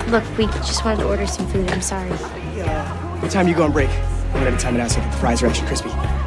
Look, we just wanted to order some food. I'm sorry. What time you go on break? I'm gonna have a time it out so that the fries are extra crispy.